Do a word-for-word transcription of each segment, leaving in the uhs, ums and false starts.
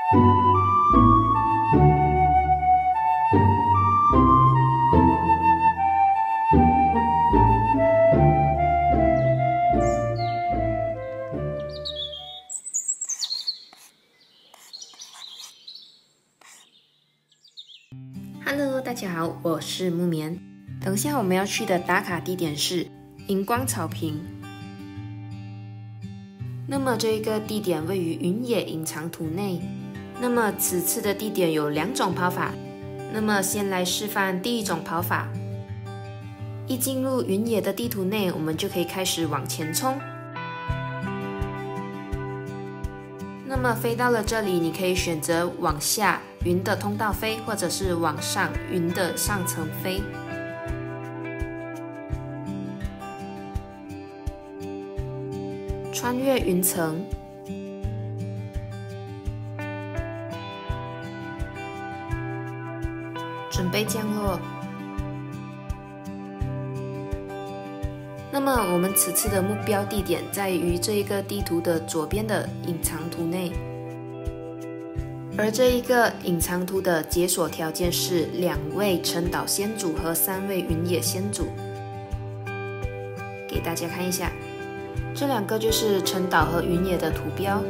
Hello， 大家好，我是木棉。等下我们要去的打卡地点是荧光草坪。那么这一个地点位于云野隐藏图内。那么此次的地点有两种跑法。那么先来示范第一种跑法。一进入云野的地图内，我们就可以开始往前冲。那么飞到了这里，你可以选择往下云的通道飞，或者是往上云的上层飞。穿越云层，准备降落。那么我们此次的目标地点在于这一个地图的左边的隐藏图内，而这一个隐藏图的解锁条件是两位沉岛仙主和三位云野仙主。给大家看一下，这两个就是沉岛和云野的图标。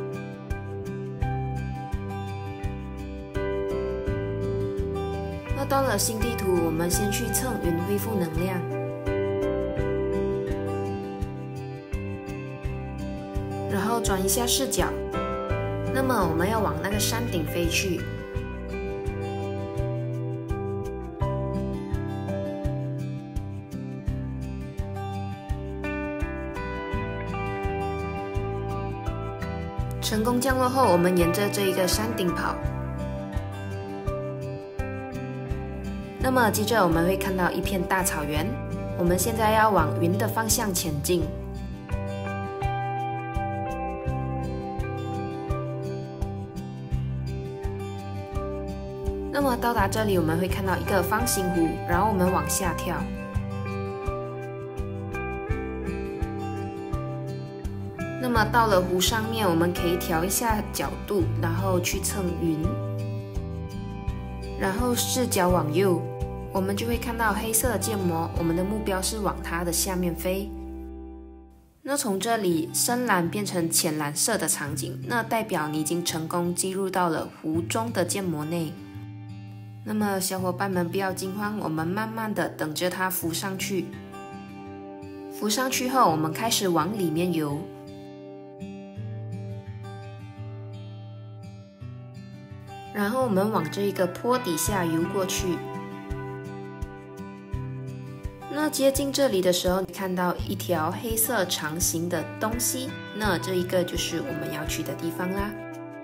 那到了新地图，我们先去蹭云恢复能量。然后转一下视角，那么我们要往那个山顶飞去。成功降落后，我们沿着这一个山顶跑。那么接着我们会看到一片大草原，我们现在要往云的方向前进。那么到达这里，我们会看到一个方形湖，然后我们往下跳。那么到了湖上面，我们可以调一下角度，然后去蹭云，然后视角往右，我们就会看到黑色的建模，我们的目标是往它的下面飞。那从这里深蓝变成浅蓝色的场景，那代表你已经成功进入到了湖中的建模内。那么小伙伴们不要惊慌，我们慢慢的等着它浮上去。浮上去后，我们开始往里面游。然后我们往这一个坡底下游过去。那接近这里的时候，你看到一条黑色长形的东西，那这一个就是我们要去的地方啦。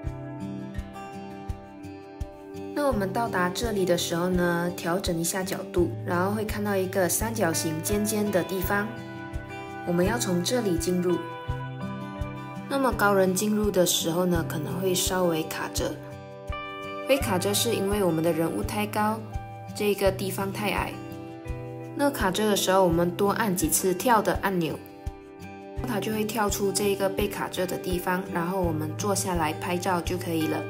那我们到达这里的时候呢，调整一下角度，然后会看到一个三角形尖尖的地方，我们要从这里进入。那么高人进入的时候呢，可能会稍微卡着，会卡着是因为我们的人物太高，这个地方太矮。那卡着的时候，我们多按几次跳的按钮，它就会跳出这个被卡着的地方，然后我们坐下来拍照就可以了。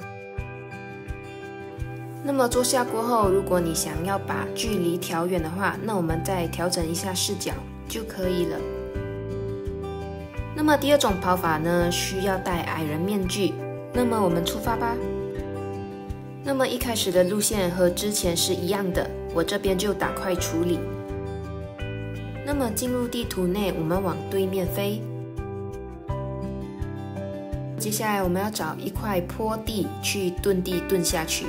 那么坐下过后，如果你想要把距离调远的话，那我们再调整一下视角就可以了。那么第二种跑法呢，需要戴矮人面具。那么我们出发吧。那么一开始的路线和之前是一样的，我这边就打快处理。那么进入地图内，我们往对面飞。接下来我们要找一块坡地去遁地遁下去。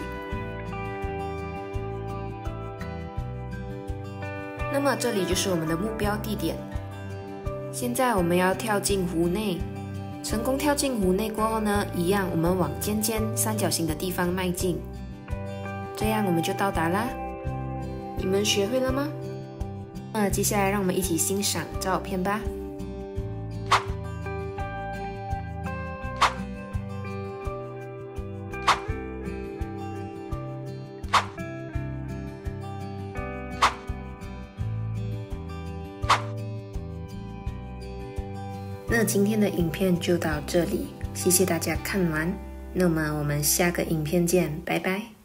那么这里就是我们的目标地点。现在我们要跳进湖内，成功跳进湖内过后呢，一样我们往尖尖三角形的地方迈进，这样我们就到达啦。你们学会了吗？那接下来让我们一起欣赏照片吧。那今天的影片就到这里，谢谢大家看完。 那么我们下个影片见，拜拜。